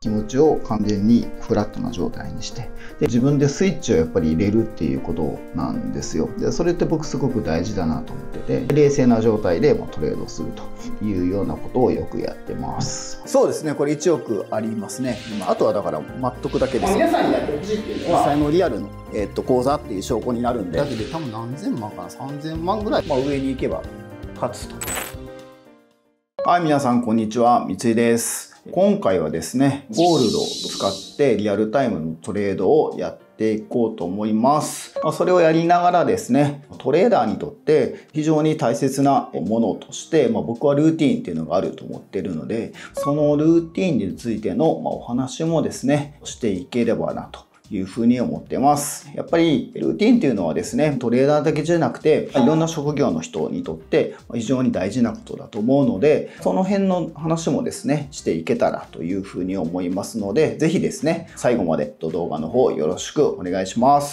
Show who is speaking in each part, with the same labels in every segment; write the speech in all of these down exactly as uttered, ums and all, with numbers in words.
Speaker 1: 気持ちを完全にフラットな状態にして、で自分でスイッチをやっぱり入れるっていうことなんですよ。でそれって僕すごく大事だなと思ってて、冷静な状態でトレードするというようなことをよくやってます。そうですね、これいちおくありますね。今あとはだから待っとくだけです。皆さんにやってほしいっていうのは実際のリアルの、えー、と口座っていう証拠になるんで、だけで多分何千万かな、さんぜんまんぐらい、まあ、上に行けば勝つと。はい、皆さんこんにちは、三井です。今回はですね、ゴールドを使ってリアルタイムのトレードをやっていこうと思います。それをやりながらですね、トレーダーにとって非常に大切なものとして、まあ、僕はルーティーンっていうのがあると思っているので、そのルーティーンについてのお話もですね、していければなというふうに思ってます。やっぱりルーティンっていうのはですね、トレーダーだけじゃなくて、いろんな職業の人にとって非常に大事なことだと思うので、その辺の話もですね、していけたらというふうに思いますので、ぜひですね、最後まで動画の方よろしくお願いします。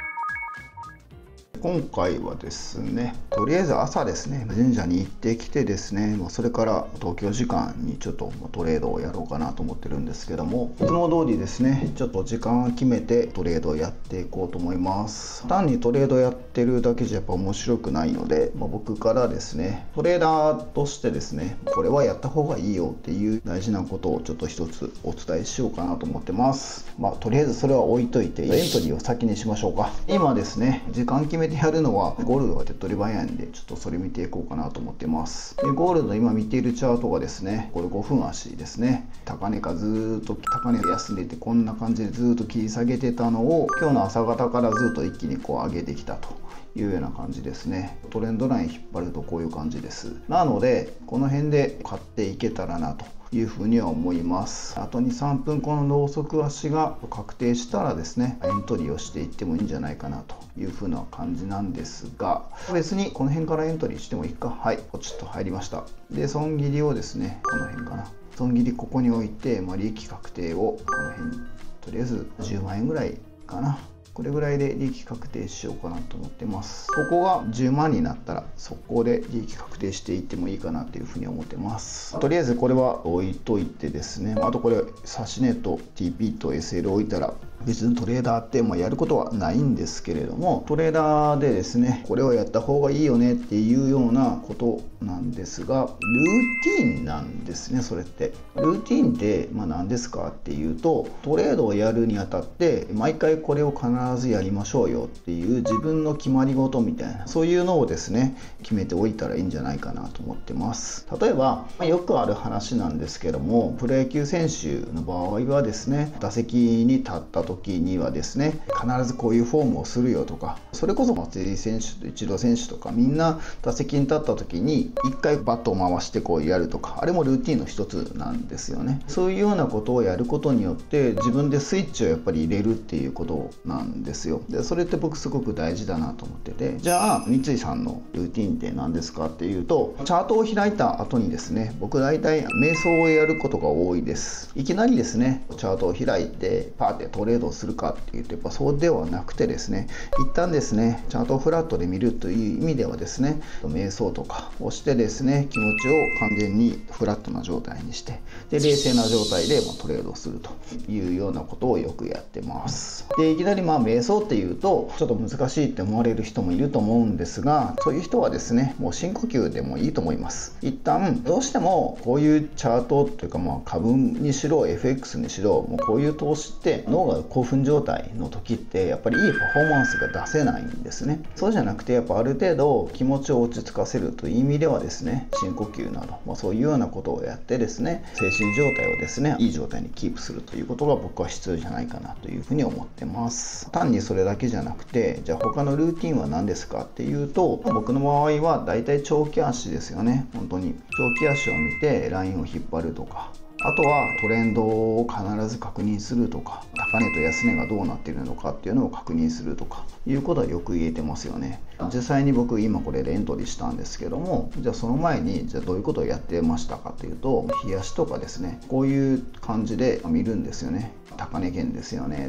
Speaker 1: 今回はですね、とりあえず朝ですね、神社に行ってきてですね、それから東京時間にちょっとトレードをやろうかなと思ってるんですけども、いつも通りですね、ちょっと時間を決めてトレードをやっていこうと思います。単にトレードやってるだけじゃやっぱ面白くないので、まあ、僕からですね、トレーダーとしてですね、これはやった方がいいよっていう大事なことをちょっと一つお伝えしようかなと思ってます。まあ、とりあえずそれは置いといて、エントリーを先にしましょうか。今ですね、時間決めてやるのはゴールドが手っ取り早いんで、ちょっとそれ見ていこうかなと思ってます。でゴールド今見ているチャートがですね、これごふん足ですね、高値がずーっと高値が休んでて、こんな感じでずーっと切り下げてたのを今日の朝方からずっと一気にこう上げてきたというような感じですね。トレンドライン引っ張るとこういう感じです。なのでこの辺で買っていけたらなというふうには思います。あとにさんぷんこのローソク足が確定したらですね、エントリーをしていってもいいんじゃないかなというふうな感じなんですが、別にこの辺からエントリーしてもいいか。はい、ポチッと入りました。で損切りをですね、この辺かな、損切りここに置いて、まあ、利益確定をこの辺、とりあえずじゅうまんえんぐらいかな、これぐらいで利益確定しようかなと思ってます。ここがじゅうまんになったら速攻で利益確定していってもいいかなというふうに思ってます。とりあえずこれは置いといてですね、あとこれ指し値と ティーピー と エスエル 置いたら別にトレーダーってまあやることはないんですけれども、トレーダーでですね、これをやった方がいいよねっていうようなことなんですが、ルーティンなんですね。それってルーティンってまあ何ですかっていうと、トレードをやるにあたって毎回これを必ずやりましょうよっていう自分の決まり事みたいな、そういうのをですね決めておいたらいいんじゃないかなと思ってます。例えばよくある話なんですけども、プロ野球選手の場合はですね、打席に立った時時にはですね、必ずこういうフォームをするよとか、それこそ松井選手とイチロー選手とかみんな打席に立った時にいっかいバットを回してこうやるとか、あれもルーティンの一つなんですよね。そういうようなことをやることによって自分でスイッチをやっぱり入れるっていうことなんですよ。でそれって僕すごく大事だなと思ってて、じゃあ三井さんのルーティンって何ですかっていうと、チャートを開いた後にですね、僕大体瞑想をやることが多いです。いきなりですねチャートを開いてパーってトレードをするかっていうとやっぱそうではなくてですね、一旦ですねチャートをフラットで見るという意味ではですね、瞑想とかをしてですね、気持ちを完全にフラットな状態にして、で冷静な状態でトレードをするというようなことをよくやってます。でいきなりまあ瞑想っていうとちょっと難しいって思われる人もいると思うんですが、そういう人はですねもう深呼吸でもいいと思います。一旦どうしてもこういうチャートというか、まあ株にしろ エフエックス にしろ、もうこういう投資って脳が興奮状態の時ってやっぱりいいパフォーマンスが出せないんですね。そうじゃなくてやっぱある程度気持ちを落ち着かせるという意味ではですね、深呼吸など、まあ、そういうようなことをやってですね、精神状態をですねいい状態にキープするということが僕は必要じゃないかなというふうに思ってます。単にそれだけじゃなくて、じゃあ他のルーティンは何ですかっていうと、僕の場合はだいたい長期足ですよね。本当に長期足を見てラインを引っ張るとか、あとはトレンドを必ず確認するとか、高値と安値がどうなっているのかっていうのを確認するとかいうことはよく言えてますよね。実際に僕今これでエントリーしたんですけども、じゃあその前にじゃあどういうことをやってましたかというと、日足とかですね、こういう感じで見るんですよね。高値圏ですよねと。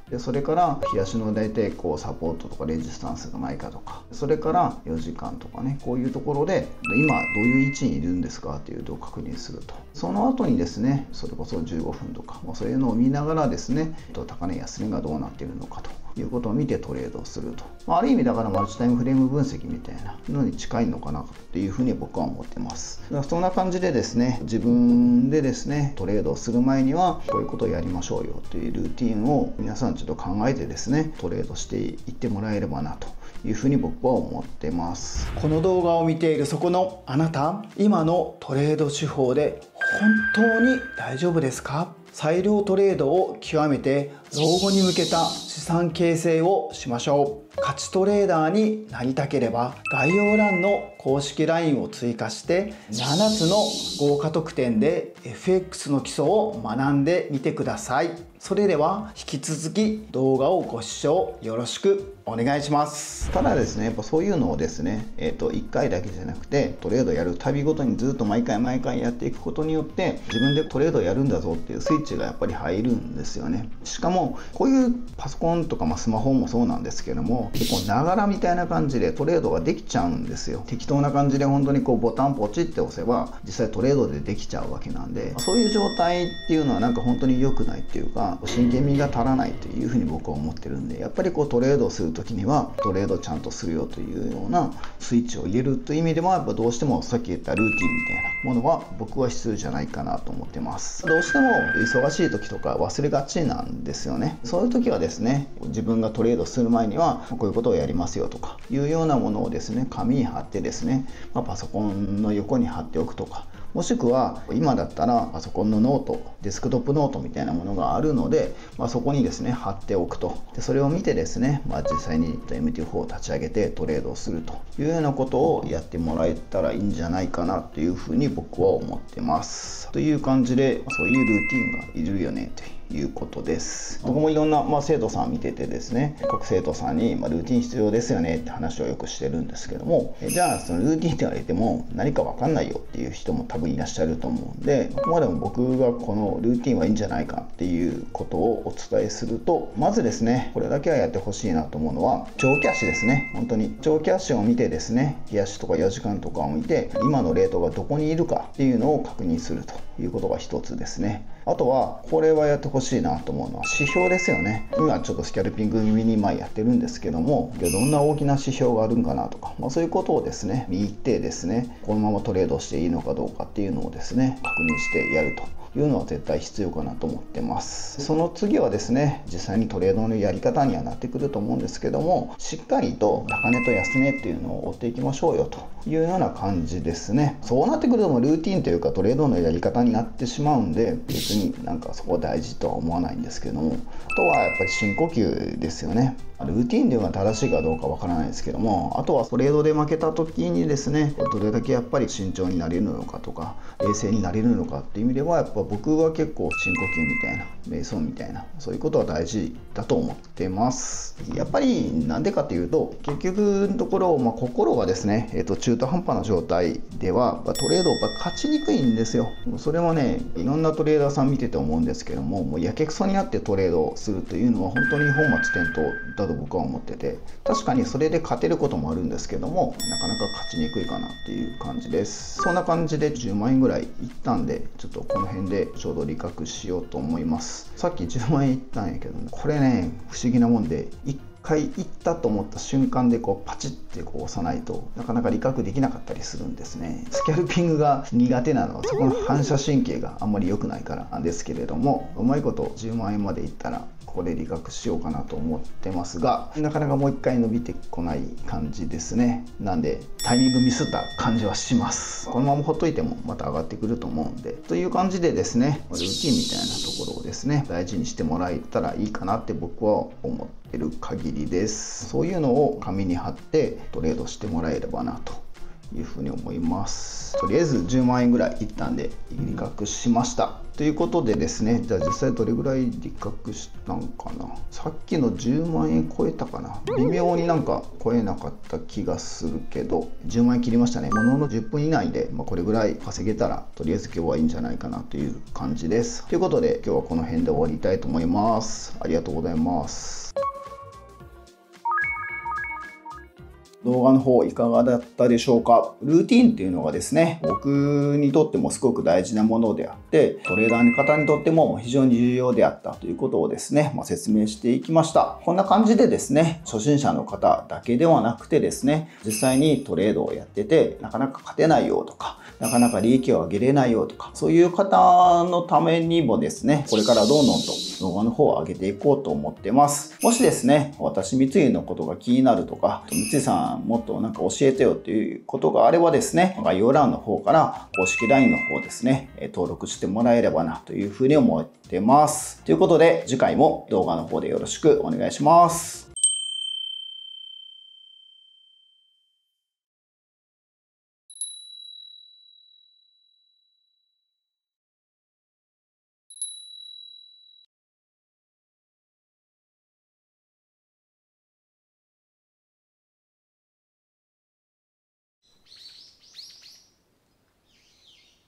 Speaker 1: でそれから日足の大体こうサポートとかレジスタンスがないかとか、それからよじかんとかね、こういうところで今どういう位置にいるんですかっていうのを確認すると。その後にですね、それこそじゅうごふんとか、まあ、そういうのを見ながらですね、高値安値がどうなっているのかということを見てトレードをすると、まあ、ある意味だからマルチタイムフレーム分析みたいなのに近いのかなっていうふうに僕は思ってます。だからそんな感じでですね、自分でですねトレードをする前にはこういうことをやりましょうよというルーティンを皆さんちょっと考えてですねトレードしていってもらえればなというふうに僕は思ってます。
Speaker 2: この動画を見ているそこのあなた、今のトレード手法で本当に大丈夫ですか？裁量トレードを極めて老後に向けた資産形成をしましょう。勝ちトレーダーになりたければ概要欄の公式 ライン を追加してななつの豪華特典で エフエックス の基礎を学んでみてください。それでは引き続き動画をご視聴よろしくお願いします。
Speaker 1: ただですね、やっぱそういうのをですね、えーと、いっかいだけじゃなくてトレードやるたびごとにずっと毎回毎回やっていくことによって自分でトレードやるんだぞっていうスイッチがやっぱり入るんですよね。しかもこういうパソコンとか、まあ、スマホもそうなんですけども、結構ながらみたいな感じでトレードができちゃうんですよ。適当な感じで本当にこうボタンポチって押せば実際トレードでできちゃうわけなんで、そういう状態っていうのはなんか本当に良くないっていうか、真剣味が足らないというふうに僕は思ってるんで、やっぱりこうトレードをする時にはトレードちゃんとするよというようなスイッチを入れるという意味でも、やっぱどうしてもさっき言ったルーティンみたいなものは僕は必要じゃないかなと思ってます。どうしても忙しい時とか忘れがちなんですよね。そういう時はですね、自分がトレードする前にはこういうことをやりますよとかいうようなものをですね、紙に貼ってですね、まあ、パソコンの横に貼っておくとか、もしくは今だったらパソコンのノート、デスクトップノートみたいなものがあるので、まあ、そこにですね貼っておくと。でそれを見てですね、まあ、実際に エムティーフォー を立ち上げてトレードをするというようなことをやってもらえたらいいんじゃないかなというふうに僕は思ってます。という感じで、そういうルーティンがいるよねということです。僕もいろんな、まあ、生徒さん見ててですね、各生徒さんに、まあ、ルーティン必要ですよねって話をよくしてるんですけども、じゃあそのルーティンって言われても何か分かんないよっていう人も多分いらっしゃると思うんで、あくまでも僕がこのルーティンはいいんじゃないかっていうことをお伝えすると、まずですね、これだけはやってほしいなと思うのは長期足ですね。本当に長期足を見てですね、日足とかよじかんとかを見て今のレートがどこにいるかっていうのを確認するということが一つですね。あとはこれはやってほしいなと思うのは指標ですよね。今ちょっとスキャルピング気味にまあやってるんですけども、どんな大きな指標があるんかなとか、まあ、そういうことをですね見入ってですね、このままトレードしていいのかどうかっていうのをですね確認してやるというのは絶対必要かなと思ってます。その次はですね、実際にトレードのやり方にはなってくると思うんですけども、しっかりと高値と安値っていうのを追っていきましょうよというような感じですね。そうなってくるともうルーティンというかトレードのやり方になってしまうんで、別になんかそこは大事とは思わないんですけども、あとはやっぱり深呼吸ですよね。ルーティンでいうのが正しいかどうかわからないですけども、あとはトレードで負けた時にですね、どれだけやっぱり慎重になれるのかとか冷静になれるのかっていう意味では、やっぱ僕は結構深呼吸みたいな瞑想みたいな、そういうことは大事だと思ってます。やっぱりなんでかっていうと、結局のところ、まあ、心がですね、えー、と中途半端な状態ではトレードが勝ちにくいんですよ。それはね、いろんなトレーダーさん見てて思うんですけども、もうやけくそになってトレードをするというのは本当に本末転倒だと僕は思ってて、確かにそれで勝てることもあるんですけども、なかなか勝ちにくいかなっていう感じです。そんな感じでじゅうまんえんぐらいいったんで、ちょっとこの辺でちょうど利確しようと思います。さっきじゅうまんえんいったんやけど、ね、これね不思議なもんで、いっかいいったと思った瞬間でこうパチッてこう押さないとなかなか利確できなかったりするんですね。スキャルピングが苦手なのはそこの反射神経があんまり良くないからなんですけれども、うまいことじゅうまんえんまでいったらここで利確しようかなと思ってますが、なかなかもう一回伸びてこない感じですね。なんでタイミングミスった感じはします。このままほっといてもまた上がってくると思うんで、という感じでですね、ルーティンみたいなところをですね大事にしてもらえたらいいかなって僕は思ってる限りです。そういうのを紙に貼ってトレードしてもらえればなというふうに思います。とりあえずじゅうまんえんぐらいいったんで利確しました。ということでですね、じゃあ実際どれぐらい利確したんかな。さっきのじゅうまんえん超えたかな。微妙になんか超えなかった気がするけど、じゅうまんえん切りましたね。もののじゅっぷん以内で、まあ、これぐらい稼げたらとりあえず今日はいいんじゃないかなという感じです。ということで今日はこの辺で終わりたいと思います。ありがとうございます。
Speaker 2: 動画の方いかがだったでしょうか。ルーティンっていうのがですね、僕にとってもすごく大事なものであって、トレーダーの方にとっても非常に重要であったということをですね、まあ、説明していきました。こんな感じでですね、初心者の方だけではなくてですね、実際にトレードをやってて、なかなか勝てないよとか、なかなか利益を上げれないよとか、そういう方のためにもですね、これからどんどんと動画の方を上げていこうと思ってます。もしですね、私三井のことが気になるとか、三井さんもっとなんか教えてよっていうことがあればですね、概要欄の方から公式 ライン の方ですね、登録してもらえればなというふうに思ってます。ということで、次回も動画の方でよろしくお願いします。